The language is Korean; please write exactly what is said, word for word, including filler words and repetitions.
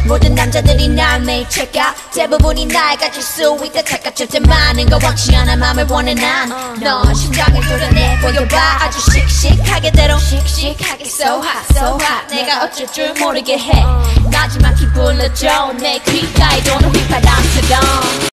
모든 남자들이 날 매일 check out 대부분이 날 가질 수 있다 착각 절대 많은 거 원치 않아 맘을 원해 난 너 심장을 뚫어내 보여봐 아주 씩씩하게 때론 씩씩하게 so hot so hot 내가 어쩔 줄 모르게 해 마지막히 불러줘 내 귓가에 도는 휘파람처럼